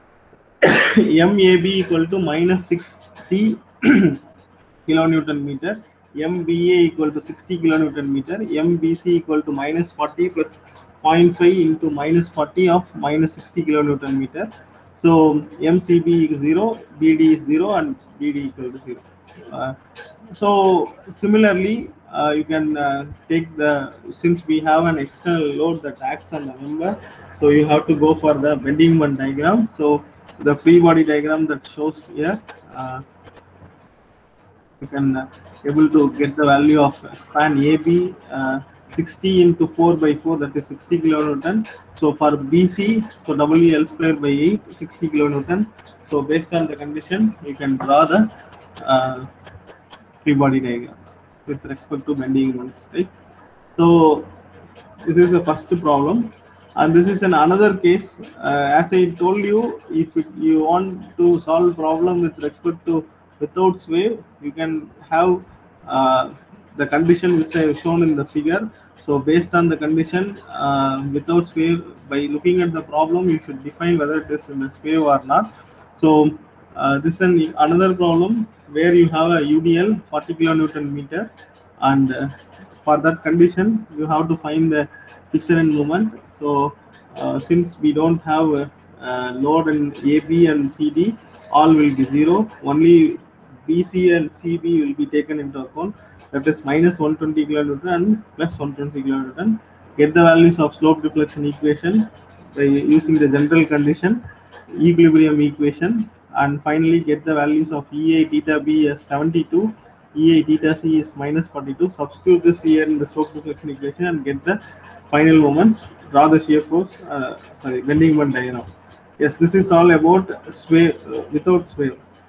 M A B equal to minus sixty kilonewton meter, M B A equal to sixty kilonewton meter, M B C equal to minus forty plus zero point five into minus forty of minus sixty kilonewton meter. So M C B is zero, B D is zero, and B D equal to zero. Uh, so similarly, uh, you can uh, take the, since we have an external load that acts on the member, so you have to go for the bending moment diagram. So the free body diagram that shows here, uh, you can uh, able to get the value of span A B, uh, sixty into four by four, that is sixty kilonewton. So for B C, so W L square by eight, sixty kilonewton. So based on the condition, you can draw the uh, free body diagram with respect to bending moments, right? So this is the first problem, and this is an another case. Uh, as I told you, if it, you want to solve problem with respect to without sway, you can have uh, the condition which I have shown in the figure. So based on the condition uh, without sway, by looking at the problem, you should define whether it is in the sway or not. So uh, this is an, another problem where you have a U D L forty kilonewton meter, and uh, for that condition you have to find the fixed end moment. So uh, since we don't have a, uh, load in A B and C D, all will be zero. Only B C and C B will be taken into account, that is minus one hundred twenty kilonewton and plus one hundred twenty kilonewton. Get the values of slope deflection equation by using the general condition equilibrium equation, and finally get the values of E A theta B as seventy-two, E A theta C is minus forty-two. Substitute this here in the slope deflection equation and get the final moments. Draw the shear force, uh, sorry, bending moment diagram. Yes, this is all about sway, uh, without sway.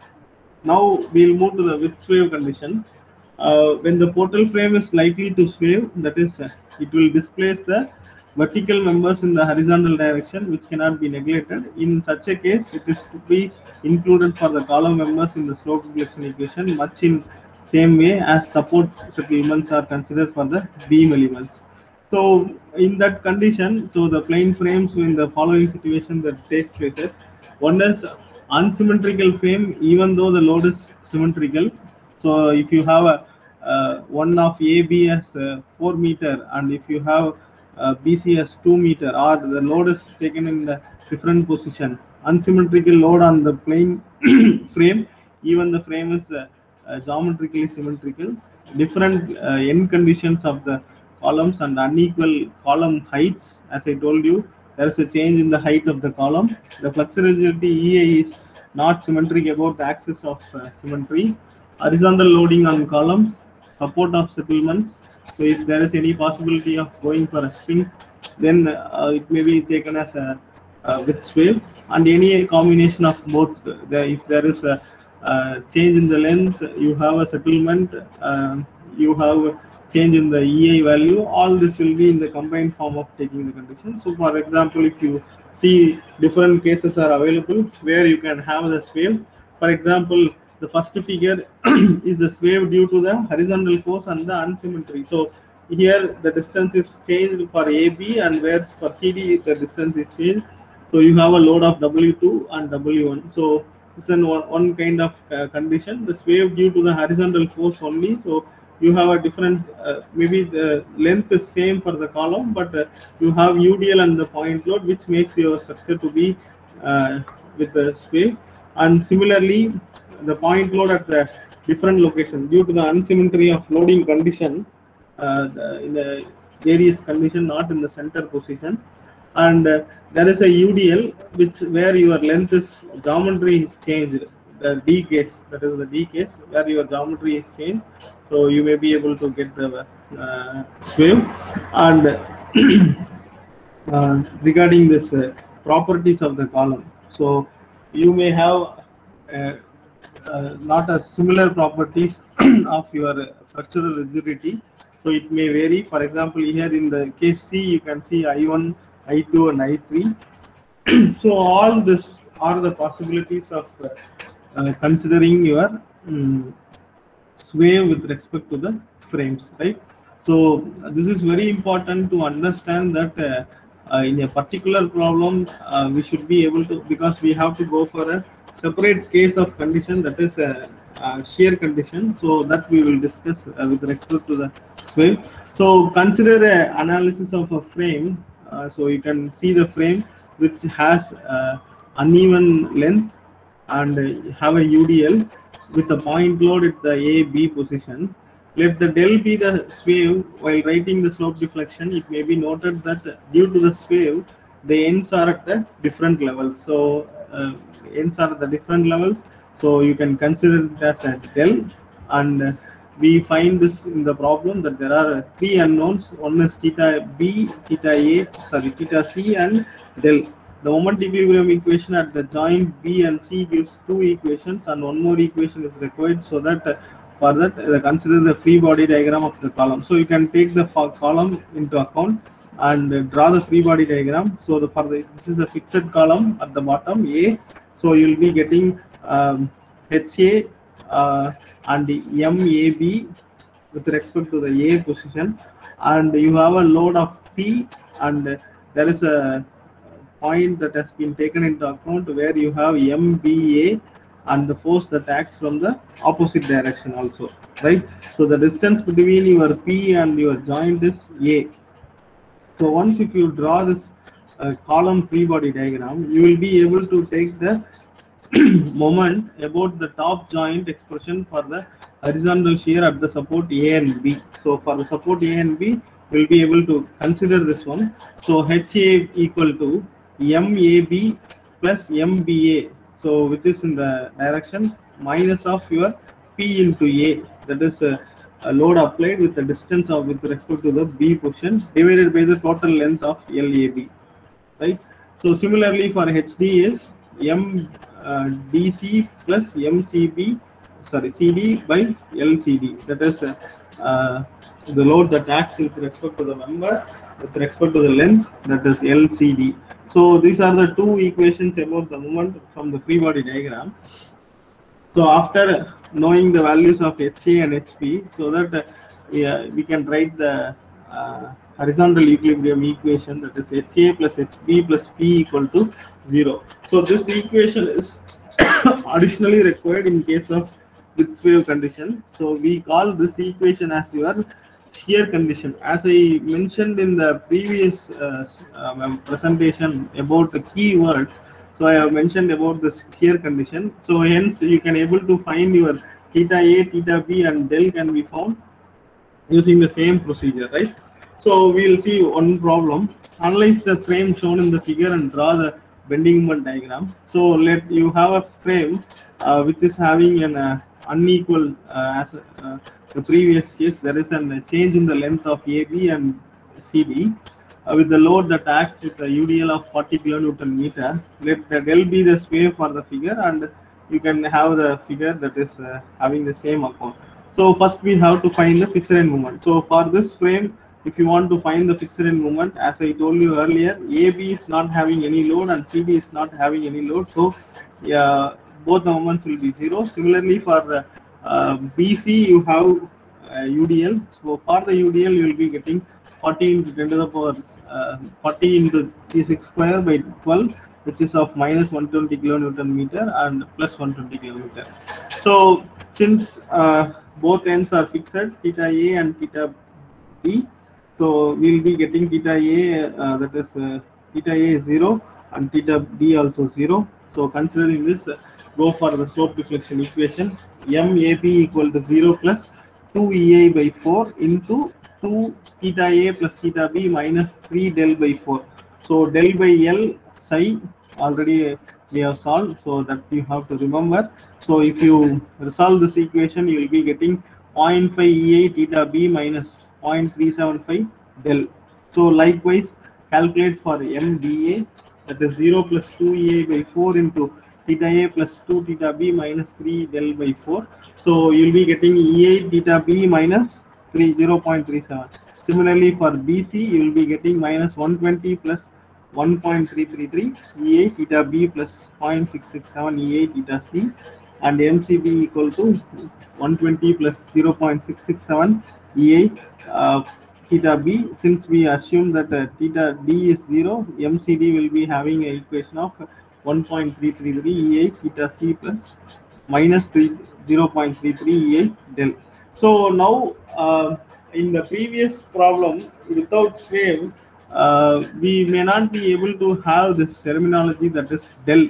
Now we'll move to the with sway condition. Uh, when the portal frame is likely to sway, that is, uh, it will displace the vertical members in the horizontal direction, which cannot be neglected. In such a case, it is to be included for the column members in the slope deflection equation, much in same way as support settlements are considered for the beam elements. So in that condition, so the plane frames in the following situation that takes places. One is unsymmetrical frame, even though the load is symmetrical. So if you have a uh, one of A B as uh, four meter, and if you have uh, B C as two meter, or the load is taken in the different position, unsymmetrical load on the plane frame, even the frame is uh, uh, geometrically symmetrical. Different uh, end conditions of the columns and unequal column heights. As I told you, there is a change in the height of the column. The flexure rigidity E I is not symmetric about the axis of uh, symmetry. Horizontal loading on columns, support of settlements. So if there is any possibility of going for a shrink, then uh, it may be taken as a uh, with sway, and any combination of both. The, if there is a uh, change in the length, you have a settlement, uh, you have change in the E I value, all this will be in the combined form of taking the condition. So for example, if you see different cases are available where you can have the sway. For example, the first figure is the sway due to the horizontal force and the unsymmetry. So here the distance is changed for A B, and whereas for C D the distance is changed. So you have a load of W two and W one. So this is one, one kind of uh, condition. The sway due to the horizontal force only. So you have a different, uh, maybe the length is same for the column, but uh, you have U D L and the point load, which makes your structure to be uh, with the sway. And similarly, the point load at the different location due to the unsymmetry of loading condition, uh, the, in the various condition, not in the center position. And uh, there is a U D L which where your length is geometry is changed, the D case, that is the D case where your geometry is changed. So you may be able to get the uh, sway. And uh, regarding this uh, properties of the column, so you may have uh, uh, not a similar properties of your structural rigidity. So it may vary. For example, here in the case C, you can see I one, I two, and I three. So all this are the possibilities of uh, uh, considering your um, sway with respect to the frames, right? So uh, this is very important to understand that uh, uh, in a particular problem uh, we should be able to, because we have to go for a separate case of condition, that is a, a shear condition. So that we will discuss uh, with respect to the sway. So consider a analysis of a frame. Uh, so you can see the frame which has uh, uneven length and uh, have a U D L with a point load at the A B position. Let the del be the sway. While writing the slope deflection, it may be noted that due to the sway, the ends are at the different levels. So uh, ends are at the different levels. So you can consider it as a del, and uh, we find this in the problem that there are uh, three unknowns. One is theta B, theta A, sorry, theta C, and del. The moment equilibrium equation at the joint B and C gives two equations, and one more equation is required, so that uh, for that uh, consider the free body diagram of the column. So you can take the column into account and uh, draw the free body diagram. So the for the this is a fixed column at the bottom A. So you will be getting um, H A uh, and M A B with respect to the A position, and you have a load of P, and uh, there is a point that has been taken into account where you have M B A and the force that acts from the opposite direction also, right? So the distance between your P and your joint is A. So once if you draw this uh, column free body diagram, you will be able to take the moment about the top joint expression for the horizontal shear at the support A and B. So for the support A and B, we will be able to consider this one. So H A equal to M A B plus M B A. So which is in the direction minus of your P into A. That is a, a load applied with the distance of with respect to the B position divided by the total length of L A B. Right. So similarly for H D is M uh, D C plus M C B, sorry, C D by L C D. That is uh, uh, the load that acts with respect to the member with respect to the length, that is L C D. So these are the two equations about the moment from the free body diagram. So after knowing the values of H A and H P, so that uh, yeah, we can write the uh, horizontal equilibrium equation, that is H A plus H B plus P equal to zero. So this equation is additionally required in case of Fritz wave condition. So we call this equation as your shear condition. As I mentioned in the previous uh, um, presentation about the keywords, so I have mentioned about the shear condition. So hence you can able to find your theta A, theta B and del can be found using the same procedure, right? So we will see one problem. Analyze the frame shown in the figure and draw the bending moment diagram. So let you have a frame uh, which is having an uh, unequal uh, as uh, the previous case. There is a change in the length of A B and C D uh, with the load that acts with a U D L of forty kilonewton meter. Let the del be the sway for the figure, and you can have the figure that is uh, having the same account. So first we have to find the fixed end moment. So for this frame, if you want to find the fixed end moment, as I told you earlier, A B is not having any load and C D is not having any load. So yeah, both the moments will be zero. Similarly for uh, uh, B C, you have uh, U D L. So for the U D L, you will be getting forty into ten to the power uh, forty into T six square by twelve, which is of minus one hundred twenty kilonewton meter and plus one hundred twenty kilometer. So since uh, both ends are fixed, theta A and theta B, so we will be getting theta A, uh, that is uh, theta A is zero and theta B also zero. So considering this, uh, go for the slope deflection equation. M A B equal to zero plus two E A by four into two theta A plus theta B minus three del by four. So del by L psi already we have solved, so that you have to remember. So if you resolve this equation, you will be getting zero point five E A theta B minus zero point three seven five del. So likewise calculate for M D A, that is zero plus two E A by four into theta A plus two theta B minus three del by four. So you will be getting E A theta B minus zero point three seven. Similarly for B C, you will be getting minus one twenty plus one point three three three E A theta B plus zero point six six seven E A theta C, and M C B equal to one twenty plus zero point six six seven E A uh, theta B. Since we assume that uh, theta D is zero, M C D will be having an equation of one point three three three E A theta C plus minus zero point three three E A del. So now uh, in the previous problem without frame, uh, we may not be able to have this terminology, that is del.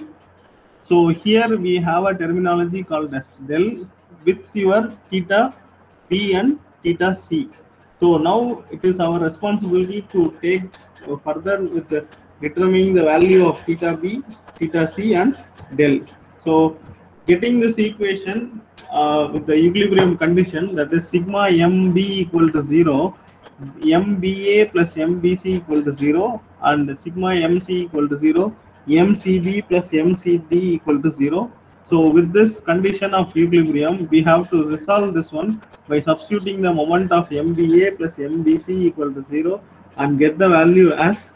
So here we have a terminology called as del with your theta B and theta C. So now it is our responsibility to take further with the determining the value of theta B, theta C and del. So getting this equation uh, with the equilibrium condition, that is sigma M B equal to zero, M B A plus M B C equal to zero, and sigma M C equal to zero, M C B plus M C D equal to zero. So with this condition of equilibrium, we have to resolve this one by substituting the moment of M B A plus M B C equal to zero and get the value as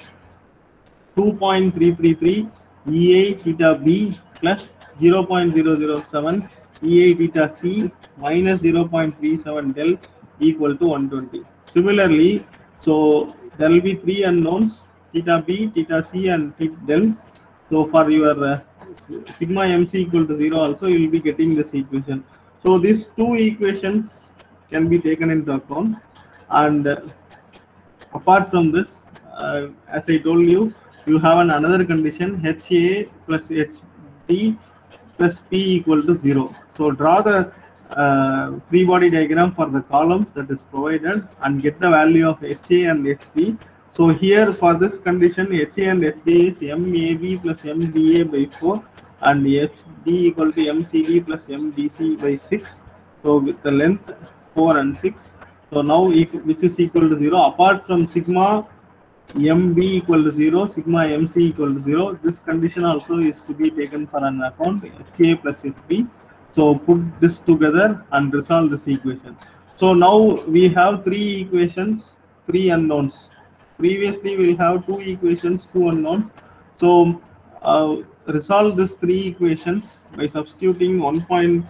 two point three three three E A theta B plus zero point zero zero seven E A theta C minus zero point three seven del equal to one twenty. Similarly, so there will be three unknowns, theta B, theta C and theta del. So for your uh, sigma mc equal to zero also, you will be getting this equation. So these two equations can be taken into account. And uh, apart from this, uh, as I told you, you have an another condition, H A plus H B plus P equal to zero. So draw the uh, free body diagram for the columns that is provided and get the value of H A and H B. So here for this condition, H A and H B is M A B plus M D A by four and H D equal to M C D plus M D C by six. So with the length four and six. So now which is equal to zero. Apart from sigma M B equal to zero, sigma M C equal to zero, this condition also is to be taken for an account, H A plus H B. So put this together and resolve this equation. So now we have three equations, three unknowns. Previously we have two equations, two unknowns. So uh, resolve these three equations by substituting one point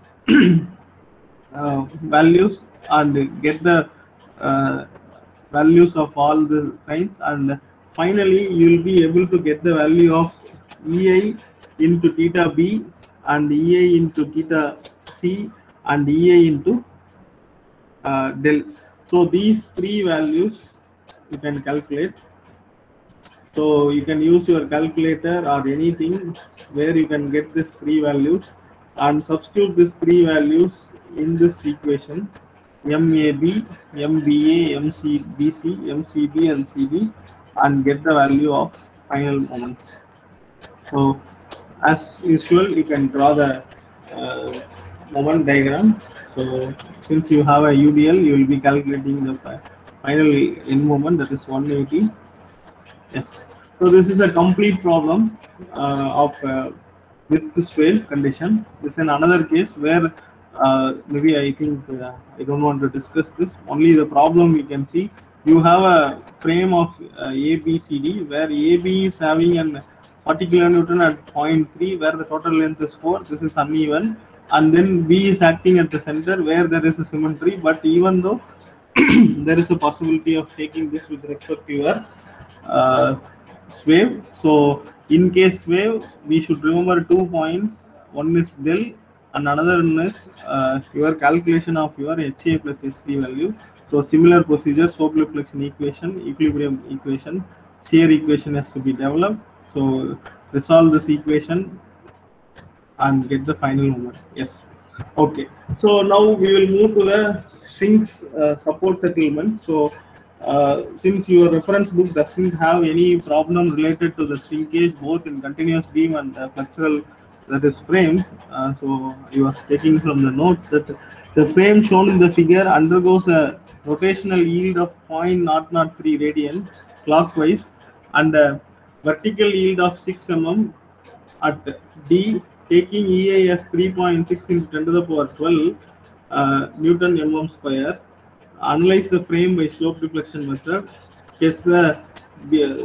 uh, values and get the uh, values of all the kinds, and finally you will be able to get the value of E I into theta B and E I into theta C and E I into uh, del. So these three values you can calculate. So you can use your calculator or anything where you can get these three values and substitute these three values in this equation, M A B, M B A, M C B C, M C B and C B, and get the value of final moments. So as usual, you can draw the uh, moment diagram. So since you have a U D L, you will be calculating the final end moment, that is one eighty. Yes. So this is a complete problem uh, of uh, with the swale condition. This is another case where uh, maybe I think uh, I don't want to discuss this. Only the problem you can see. You have a frame of uh, A B C D where A B is having an forty kilonewton at zero point three where the total length is four. This is uneven, and then B is acting at the center where there is a symmetry. But even though there is a possibility of taking this with respect to your uh, swave. So in case swave, we should remember two points. One is del and another one is uh, your calculation of your H A plus H D value. So similar procedure, slope deflection equation, equilibrium equation, shear equation has to be developed. So resolve this equation and get the final moment. Yes. Okay. So now we will move to the strings uh, support settlement. So uh, since your reference book doesn't have any problem related to the shrinkage both in continuous beam and uh, flexural, that is frames, uh, so I was taking from the notes that the frame shown in the figure undergoes a rotational yield of zero point zero zero three radian clockwise and a vertical yield of six millimeters at D, taking E I as three point six into ten to the power twelve uh, Newton mm square. Analyze the frame by slope deflection method. Sketch the uh,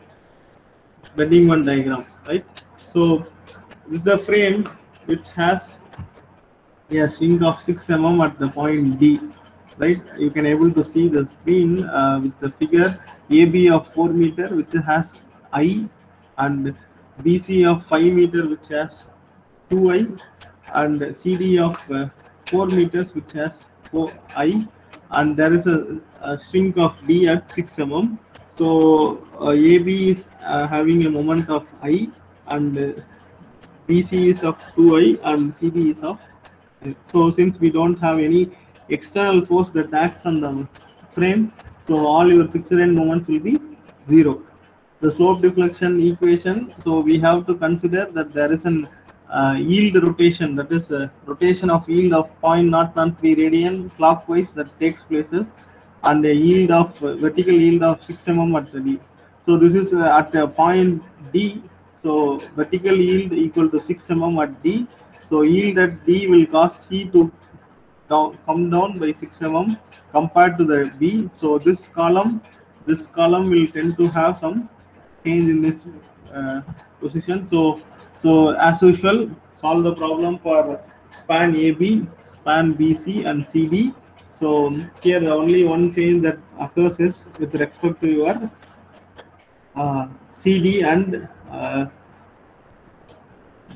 bending one diagram. Right. So this is the frame which has a shrink of six millimeters at the point D. Right. You can able to see the screen uh, with the figure A B of four meter which has I and B C of five meter which has two I and C D of uh, four meters which has four I, and there is a, a shrink of D at six millimeters. So uh, A B is uh, having a moment of I and uh, B C is of two I and C D is of uh, so since we don't have any external force that acts on the frame, so all your fixed end moments will be zero. The slope deflection equation, so we have to consider that there is an uh, yield rotation, that is a rotation of yield of zero point zero zero three radian clockwise that takes places, and a yield of uh, vertical yield of six millimeters at D. So this is uh, at a point D, so vertical yield equal to six millimeters at D. So yield at D will cause C to down, come down by six millimeters compared to the B. So this column, this column will tend to have some change in this uh, position. So, so as usual, solve the problem for span A B, span B C, and C D. So here the only one change that occurs is with respect to your uh, C D and uh,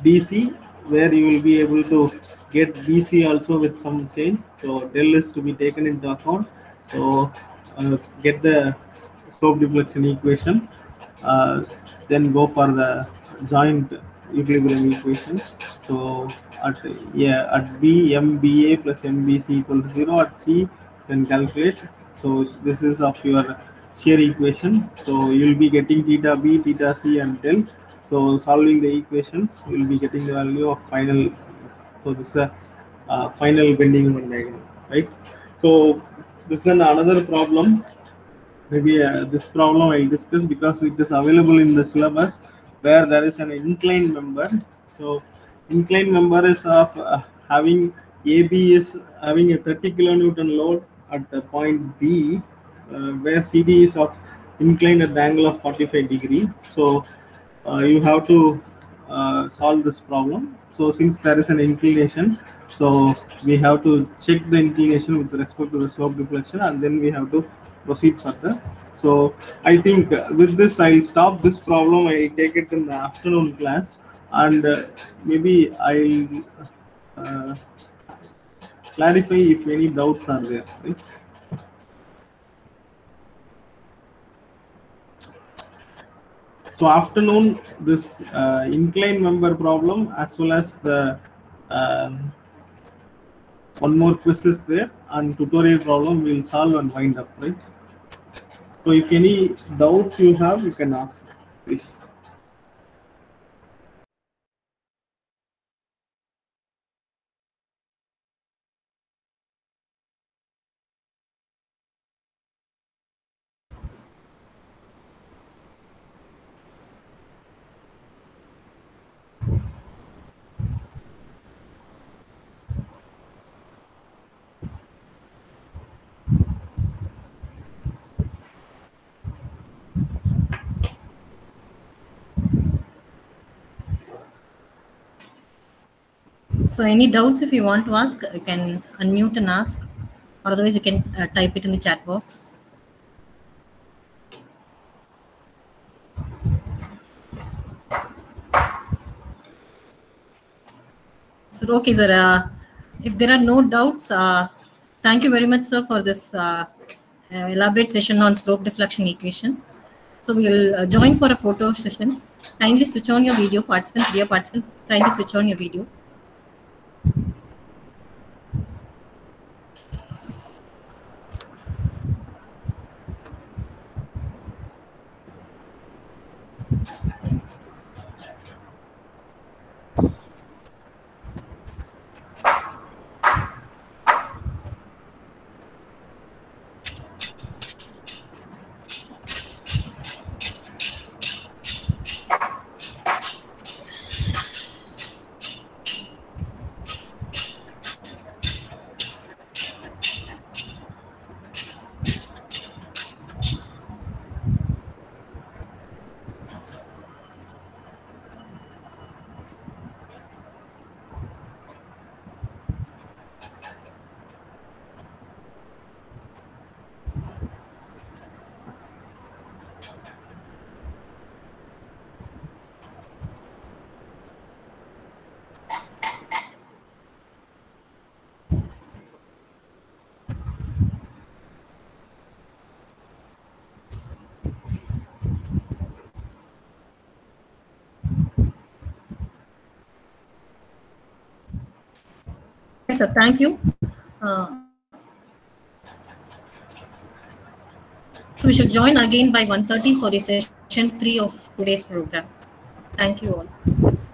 D C, where you will be able to get B C also with some change. So del is to be taken into account. So uh, get the slope deflection equation, uh, then go for the joint equilibrium equation. So at yeah at B, M B A plus M B C equal to zero. At C, then calculate. So this is of your shear equation. So you will be getting theta B, theta C, and del. So solving the equations, you will be getting the value of final. So this is a uh, final bending moment diagram, right? So this is an another problem. Maybe uh, this problem I'll discuss because it is available in the syllabus, where there is an inclined member. So inclined member is of uh, having A B is having a thirty kilonewton load at the point B, uh, where C D is of inclined at the angle of forty-five degree. So uh, you have to uh, solve this problem. So since there is an inclination, so we have to check the inclination with respect to the slope deflection, and then we have to proceed further. So I think uh, with this I'll stop this problem. I'll take it in the afternoon class, and uh, maybe I'll uh, clarify if any doubts are there. Right? So afternoon, this uh, inclined member problem, as well as the um, one more quiz is there, and tutorial problem we'll solve and wind up, right? So if any doubts you have, you can ask, please. So any doubts if you want to ask, you can unmute and ask, or otherwise you can uh, type it in the chat box. So okay, sir. Uh, if there are no doubts, uh, thank you very much, sir, for this uh, uh, elaborate session on slope deflection equation. So we'll uh, join for a photo session. Kindly switch on your video, participants, dear participants. Kindly switch on your video. Yes, sir. Thank you. Uh, so we shall join again by one thirty for the session three of today's program. Thank you all.